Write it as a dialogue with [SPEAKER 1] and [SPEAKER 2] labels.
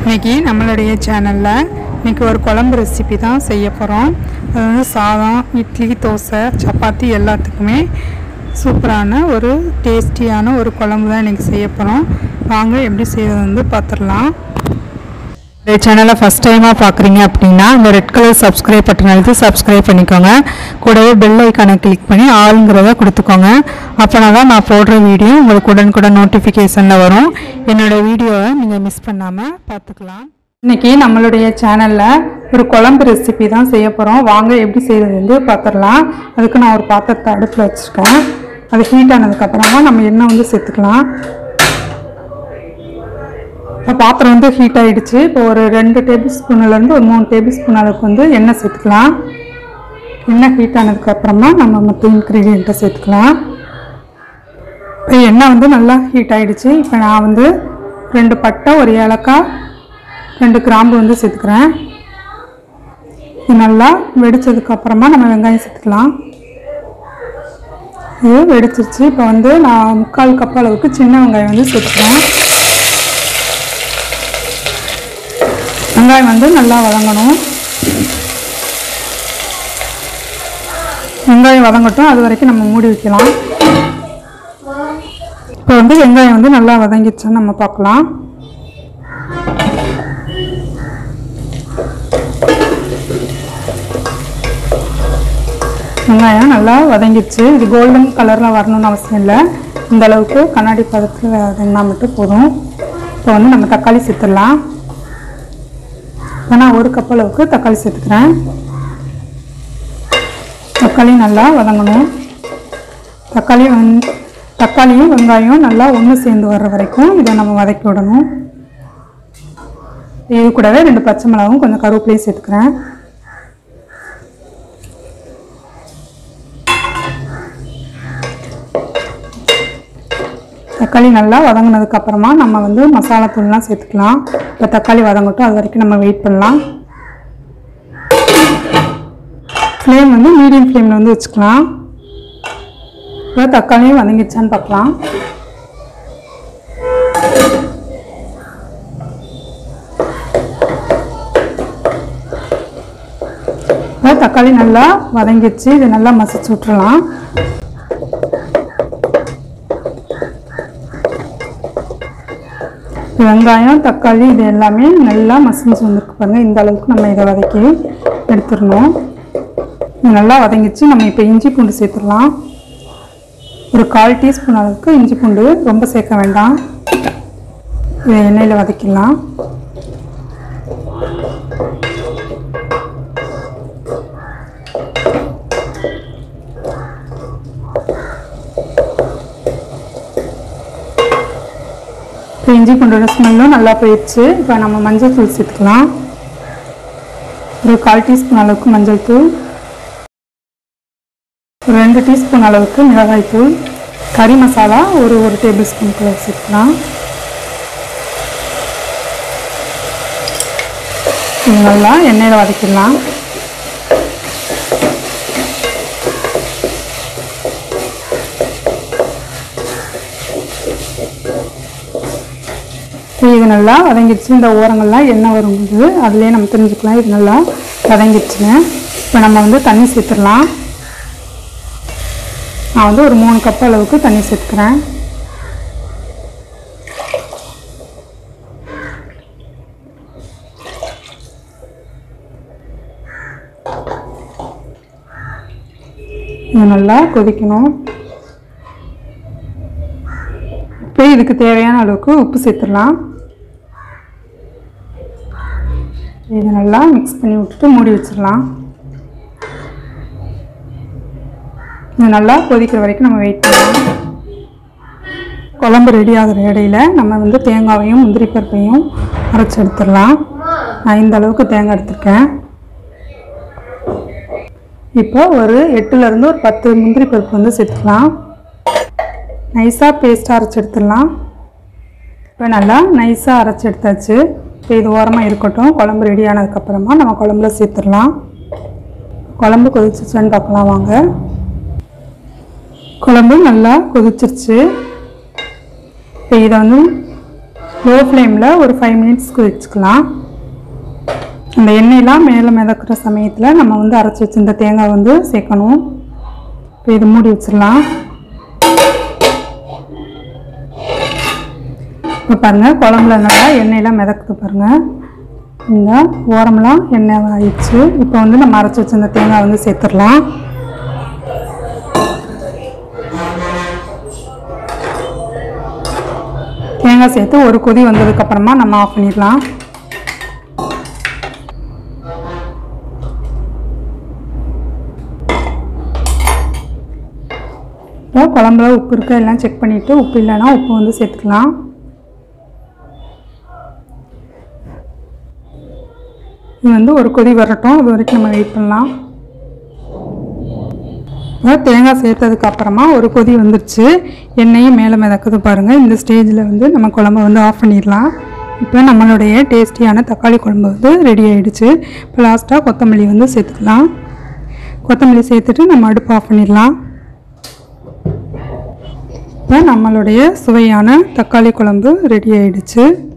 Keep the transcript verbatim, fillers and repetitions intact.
[SPEAKER 1] இன்றைக்கி நம்மளுடைய சேனலில் இன்றைக்கி ஒரு குழம்பு ரெசிபி தான் செய்ய போகிறோம். அது வந்து சாதம், இட்லி, தோசை, சப்பாத்தி எல்லாத்துக்குமே சூப்பரான ஒரு டேஸ்டியான ஒரு குழம்பு தான் இன்றைக்கி செய்ய போகிறோம். வாங்க எப்படி செய்கிறது வந்து பார்த்துடலாம். இந்த சேனலை ஃபஸ்ட் டைமாக பார்க்குறீங்க அப்படின்னா இந்த ரெட் கலர் சப்ஸ்கிரைப் பட்டன் அழுத்தி சப்ஸ்கிரைப் பண்ணிக்கோங்க. கூடவே பெல் ஐக்கானை கிளிக் பண்ணி ஆளுங்கிறத கொடுத்துக்கோங்க. அப்போனா தான் நான் போடுற வீடியோ உங்களுக்கு உடனுக்குடன் நோட்டிஃபிகேஷனில் வரும். என்னோடய வீடியோவை நீங்கள் மிஸ் பண்ணாமல் பார்த்துக்கலாம். இன்றைக்கி நம்மளுடைய சேனலில் ஒரு குழம்பு ரெசிபி தான் செய்ய போகிறோம். வாங்க எப்படி செய்கிறது வந்து பார்த்துடலாம். அதுக்கு நான் ஒரு பாத்திரத்தை அடுப்பில் வச்சுருக்கேன். அது ஹீட் ஆனதுக்கப்புறமா நம்ம எண்ணெய் வந்து சேர்த்துக்கலாம். இப்போ பாத்திரம் வந்து ஹீட் ஆகிடுச்சு. இப்போ ஒரு ரெண்டு டேபிள் ஸ்பூன்லேருந்து ஒரு மூணு டேபிள் ஸ்பூன் அளவுக்கு வந்து எண்ணெய் சேர்த்துக்கலாம். எண்ணெய் ஹீட் ஆனதுக்கப்புறமா நம்ம மற்ற இன்க்ரீடியண்ட்டை சேர்த்துக்கலாம். இப்போ எண்ணெய் வந்து நல்லா ஹீட் ஆகிடுச்சு. இப்போ நான் வந்து ரெண்டு பட்டை, ஒரு ஏலக்காய், ரெண்டு கிராம்பு வந்து சேர்த்துக்கிறேன். இது நல்லா வெடித்ததுக்கப்புறமா நம்ம வெங்காயம் சேர்த்துக்கலாம். இது வெடிச்சிருச்சு. இப்போ வந்து நான் முக்கால் கப் அளவுக்கு சின்ன வெங்காயம் வந்து சேர்த்துக்கிறேன். வெங்காயம் வந்து நல்லா வதங்கணும். வெங்காயம் வதங்கட்டும், அது வரைக்கும் நம்ம மூடி வைக்கலாம். இப்போ வந்து வெங்காயம் வந்து நல்லா வதங்கிடுச்சான்னு நம்ம பார்க்கலாம். வெங்காயம் நல்லா வதங்கிடுச்சு. இது கோல்டன் கலரில் வரணும்னு அவசியம் இல்லை. இந்த அளவுக்கு கண்ணாடி பதத்தில் வதங்கினா மட்டும் போதும். இப்போ வந்து நம்ம தக்காளி சேர்த்துடலாம். நான் ஒரு கப் அளவுக்கு தக்காளி சேர்த்துக்கிறேன். தக்காளி நல்லா வதங்கணும். தக்காளி வந் தக்காளியும் வெங்காயம் நல்லா ஒன்று சேர்ந்து வர்ற வரைக்கும் இதை நம்ம வதக்கி விடணும். இது கூடவே ரெண்டு பச்சை மிளகாவும் கொஞ்சம் கருவேப்பிலையும் சேர்த்துக்கிறேன். தக்காளி நல்லா வதங்கினதுக்கப்புறமா நம்ம வந்து மசாலா தூள்லாம் சேர்த்துக்கலாம். இப்போ தக்காளி வதங்கட்டும், அது வரைக்கும் நம்ம வெயிட் பண்ணலாம். ஃப்ளேம் வந்து மீடியம் ஃப்ளேமில் வந்து வச்சுக்கலாம். இப்போ தக்காளியும் வதங்கிடுச்சான்னு பார்க்கலாம். இப்போ தக்காளி நல்லா வதங்கிடுச்சு. இதை நல்லா மசிச்சு விட்டுறலாம். வெங்காயம், தக்காளி இது எல்லாமே நல்லா மசிஞ்சு வந்துருக்கு பாருங்கள். இந்த அளவுக்கு நம்ம இதை வதக்கி எடுத்துடணும். இது நல்லா வதங்கிச்சு. நம்ம இப்போ இஞ்சி பூண்டு சேர்த்துடலாம். ஒரு கால் டீஸ்பூன் அளவுக்கு இஞ்சி பூண்டு, ரொம்ப சேர்க்க வேண்டாம். இதை எண்ணெயில் வதக்கிடலாம். இஞ்சி பூண்டோட ஸ்மெல்லும் நல்லா போயிடுச்சு. இப்போ நம்ம மஞ்சள் தூள் சேர்த்துக்கலாம். ஒரு கால் டீஸ்பூன் அளவுக்கு மஞ்சள் தூள், ஒரு ரெண்டு டீஸ்பூன் அளவுக்கு மிளகாய் தூள், கறி மசாலா ஒரு ஒரு டேபிள் ஸ்பூனுக்குள்ள சேர்த்துக்கலாம். இது நல்லா எண்ணெயில் வதக்கிடலாம். இது நல்லா வதங்கிடுச்சு. இந்த ஓரங்கள்லாம் எண்ணெய் வரும்போது அதுலேயே நம்ம தெரிஞ்சுக்கலாம் இது நல்லா வதங்கிடுச்சுன்னு. இப்போ நம்ம வந்து தண்ணி சேர்த்துடலாம். நான் வந்து ஒரு மூணு கப் அளவுக்கு தண்ணி சேர்த்துக்கிறேன். இது நல்லா கொதிக்கணும். இப்போ இதுக்கு தேவையான அளவுக்கு உப்பு சேர்த்துடலாம். இதை நல்லா மிக்ஸ் பண்ணி விட்டுட்டு மூடி வச்சிடலாம். இது நல்லா கொதிக்கிற வரைக்கும் நம்ம வெயிட் பண்ணலாம். குழம்பு ரெடி ஆகிற இடையில நம்ம வந்து தேங்காயையும் முந்திரி பருப்பையும் அரைச்சி எடுத்துடலாம். நான் இந்த அளவுக்கு தேங்காய் எடுத்துருக்கேன். இப்போ ஒரு எட்டுலேருந்து ஒரு பத்து முந்திரி பருப்பு வந்து சேர்த்துக்கலாம். நைஸாக பேஸ்ட்டாக அரைச்சி எடுத்துடலாம். இப்போ நல்லா நைஸாக அரைச்சி எடுத்தாச்சு. இப்போ இது ஓரமாக இருக்கட்டும். குழம்பு ரெடி ஆனதுக்கப்புறமா நம்ம குழம்புல சேர்த்துடலாம். குழம்பு கொதிச்சிச்சான்னு பார்க்கலாம் வாங்க. குழம்பு நல்லா கொதிச்சிருச்சு. இப்போ இதை வந்து லோ ஃப்ளேமில் ஒரு ஃபைவ் மினிட்ஸ்க்கு வச்சுக்கலாம். அந்த எண்ணெயெலாம் மேலே மிதக்கிற சமயத்தில் நம்ம வந்து அரைச்சி வச்சுருந்த தேங்காய் வந்து சேர்க்கணும். இப்போ இது மூடி வச்சிடலாம். இப்போ பாருங்கள் குழம்புல நல்லா எண்ணெயெலாம் மிதக்குது பாருங்கள். இந்த ஓரமெலாம் எண்ணெய் ஆயிடுச்சு. இப்போ வந்து நம்ம அரைச்சி வச்சுருந்த தேங்காய் வந்து சேர்த்துடலாம். தேங்காய் சேர்த்து ஒரு கொதி வந்ததுக்கப்புறமா நம்ம ஆஃப் பண்ணிடலாம். இப்போ குழம்புல உப்பு இருக்க எல்லாம் செக் பண்ணிவிட்டு உப்பு இல்லைன்னா உப்பு வந்து சேர்த்துக்கலாம். இது வந்து ஒரு கொதி வரட்டும், அது வரைக்கும் நம்ம வெயிட் பண்ணலாம். இப்போ தேங்காய் சேர்த்ததுக்கு அப்புறமா ஒரு கொதி வந்துருச்சு, எண்ணெயும் மேலே மிதக்குது பாருங்கள். இந்த ஸ்டேஜில் வந்து நம்ம குழம்பு வந்து ஆஃப் பண்ணிடலாம். இப்போ நம்மளுடைய டேஸ்டியான தக்காளி குழம்பு வந்து ரெடி ஆகிடுச்சு. இப்போ லாஸ்ட்டாக கொத்தமல்லி வந்து சேர்த்துக்கலாம். கொத்தமல்லி சேர்த்துட்டு நம்ம அடுப்பு ஆஃப் பண்ணிடலாம். இப்போ நம்மளுடைய சுவையான தக்காளி குழம்பு ரெடி ஆகிடுச்சு.